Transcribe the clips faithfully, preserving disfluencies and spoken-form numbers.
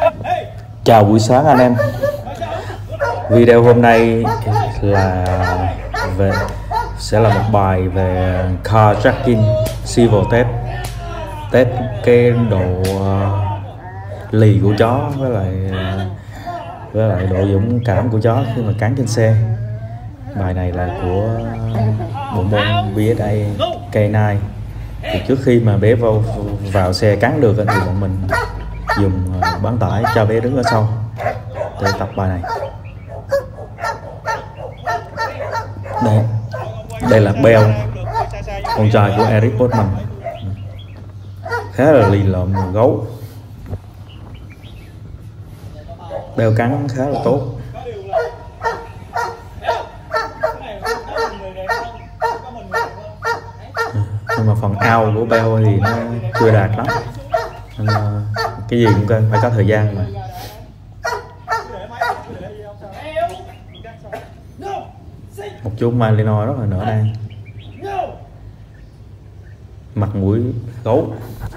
Chào buổi sáng anh em. Video hôm nay là về sẽ là một bài về carjacking civil test, test cái độ uh, lì của chó với lại uh, với lại độ dũng cảm của chó khi mà cắn trên xe. Bài này là của bộ môn bê ét a K chín. Thì trước khi mà bé vào vào xe cắn được thì bọn mình dùng bán tải cho bé đứng ở sau để tập bài này. Đây, đây là Bell, con trai của Eric Portman, khá là lì lợm gấu. Bell cắn khá là tốt. Nhưng mà phần ao của Bell thì nó chưa đạt lắm, nên cái gì cũng cần phải có thời gian mà. Một chú Malinois rất là nở nang, mặt mũi gấu.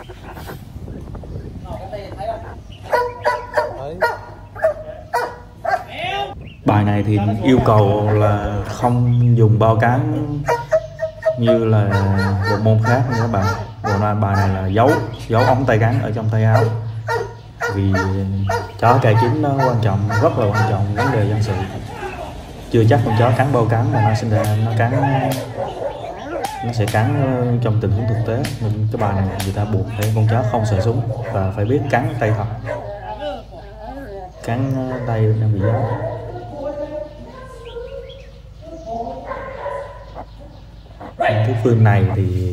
Bài này thì yêu cầu là không dùng bao cán như là bộ môn khác nha các bạn. Còn bài này là giấu giấu ống tay gắn ở trong tay áo, vì chó cài chính nó quan trọng, rất là quan trọng vấn đề dân sự. Chưa chắc con chó cắn bao cắn mà nó sinh ra nó cắn nó sẽ cắn trong tình huống thực tế, nên cái bài này người ta buộc để con chó không xài súng và phải biết cắn tay thật, cắn tay đang bị giấu. Cái phim này thì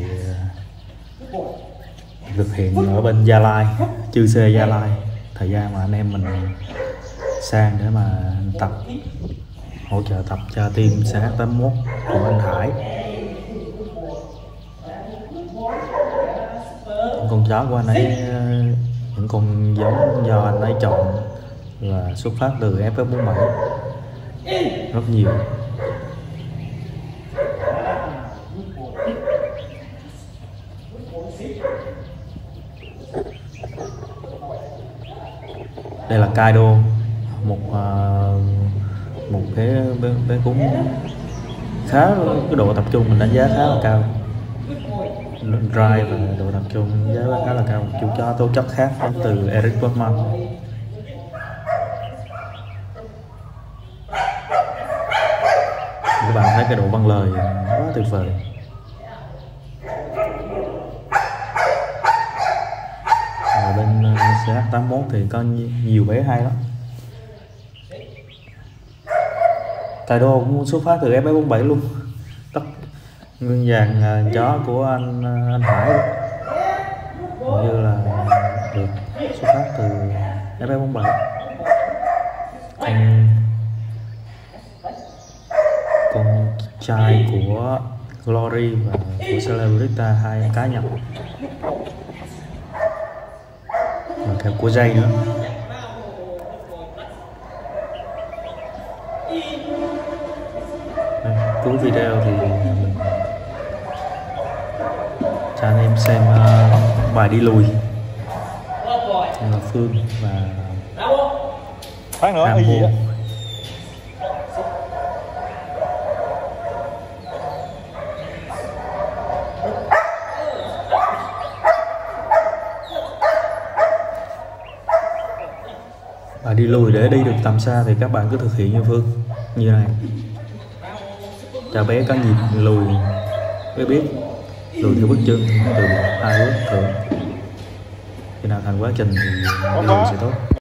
thực hiện ở bên Gia Lai, Chư Sê Gia Lai. Thời gian mà anh em mình sang để mà tập, hỗ trợ tập cho team C H tám mốt của anh Hải. Những con chó của anh ấy, những con giống do anh ấy chọn là xuất phát từ F F bốn bảy rất nhiều. Đây là Kaido, một uh, một cái bé, bé cún khá, cái độ tập trung mình đánh giá khá là cao. Drive và độ tập trung đánh giá khá là cao. Một chú chó tố chất khác đến từ Eric Portman. Các bạn thấy cái độ băng lời quá tuyệt vời. Ở bên C H tám mốt thì có nhiều bé hay lắm. Kaido cũng xuất phát từ F F bốn bảy luôn, tất nguyên dàn chó của anh anh Hải như là được xuất phát từ F F bốn bảy. Con con trai của Glory và của Celebrita, hai cá nhập, và cả của Jay nữa. Cuối video thì mình cho anh em xem uh, bài đi lùi là Phương và phát nữa là gì đó. Bài đi lùi để đi được tầm xa thì các bạn cứ thực hiện như Phương như này, cho bé có nhịp lùi, bé biết lùi theo bước chân từ một hai bước thưởng, khi nào thành quá trình thì đi lùi sẽ tốt.